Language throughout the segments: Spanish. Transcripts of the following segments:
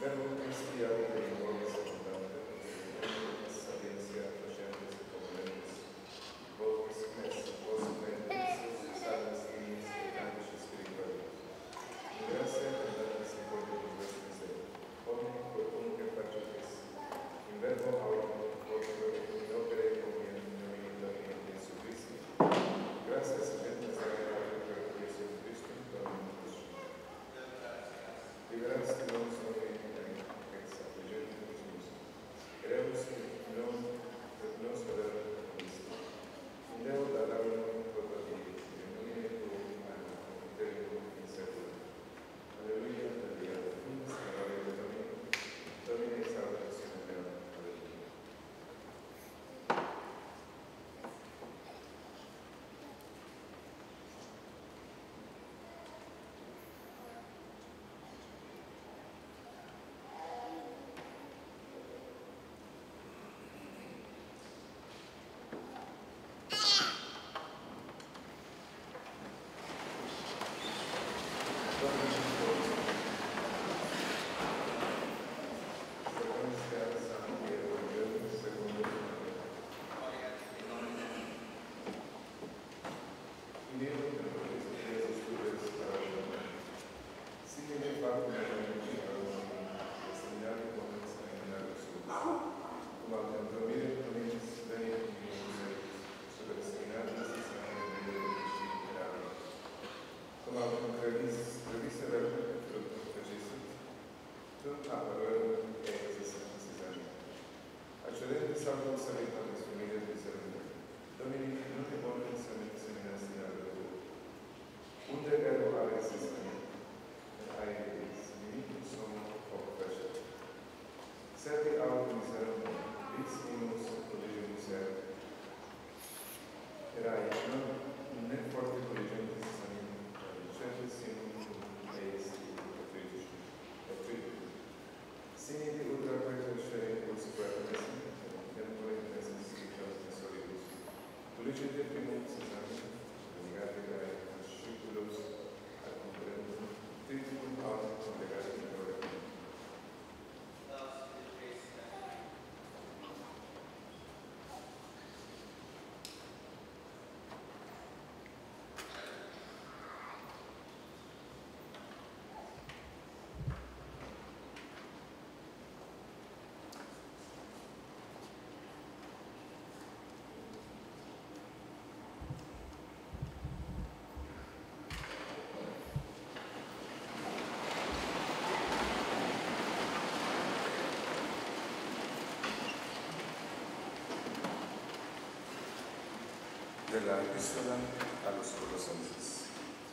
De la epístola a los Colosenses.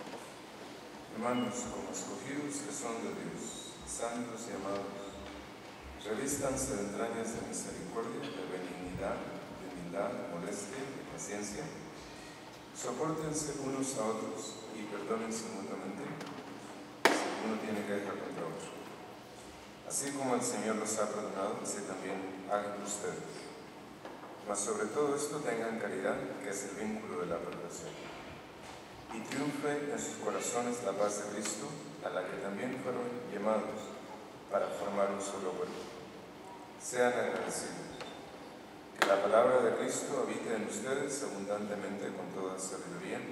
Hermanos, como escogidos que son de Dios, santos y amados, revístanse de entrañas de misericordia, de benignidad, de humildad, modestia, de paciencia. Sopórtense unos a otros y perdónense mutuamente si uno tiene queja contra otro. Así como el Señor los ha perdonado, así también hagan ustedes. Mas sobre todo esto tengan caridad, que es el vínculo de la perfección. Y triunfe en sus corazones la paz de Cristo, a la que también fueron llamados para formar un solo cuerpo. Sean agradecidos. Que la palabra de Cristo habite en ustedes abundantemente con toda sabiduría,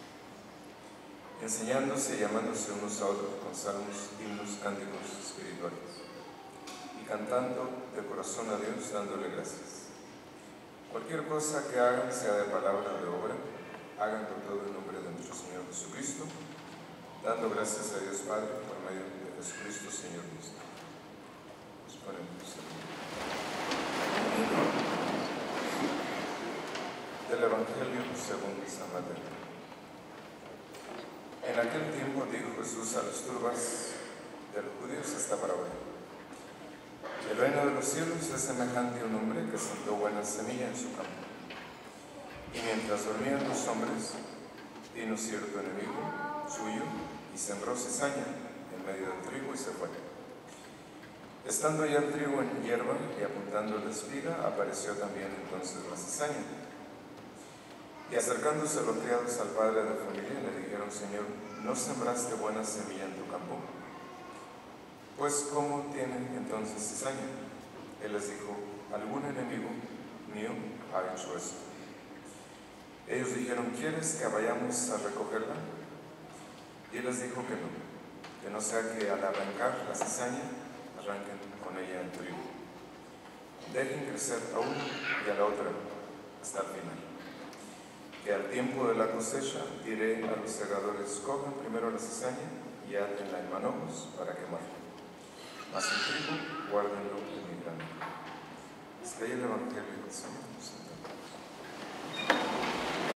enseñándose y llamándose unos a otros con salmos, himnos, cánticos espirituales, y cantando de corazón a Dios, dándole gracias. Cualquier cosa que hagan, sea de palabra o de obra, háganlo todo en nombre de nuestro Señor Jesucristo, dando gracias a Dios Padre por medio de Jesucristo, Señor nuestro. Nos ponemos del Evangelio según San Mateo. En aquel tiempo dijo Jesús a las turbas de los judíos esta parábola: el reino de los cielos es semejante a un hombre que sembró buena semilla en su campo. Y mientras dormían los hombres, vino cierto enemigo suyo y sembró cizaña en medio del trigo y se fue. Estando ya el trigo en hierba y apuntando la espiga, apareció también entonces la cizaña. Y acercándose los criados al padre de familia, le dijeron: Señor, ¿no sembraste buena semilla en tu campo? Pues, ¿cómo tienen entonces cizaña? Él les dijo: algún enemigo mío ha hecho esto. Ellos dijeron: ¿quieres que vayamos a recogerla? Y él les dijo que no sea que al arrancar la cizaña arranquen con ella el trigo. Dejen crecer a uno y a la otra hasta el final. Que al tiempo de la cosecha diré a los segadores: cojan primero la cizaña y átenla en manojos para quemarla, mas el trigo guárdenlo en mi grano. Hasta ahí el Evangelio del Señor.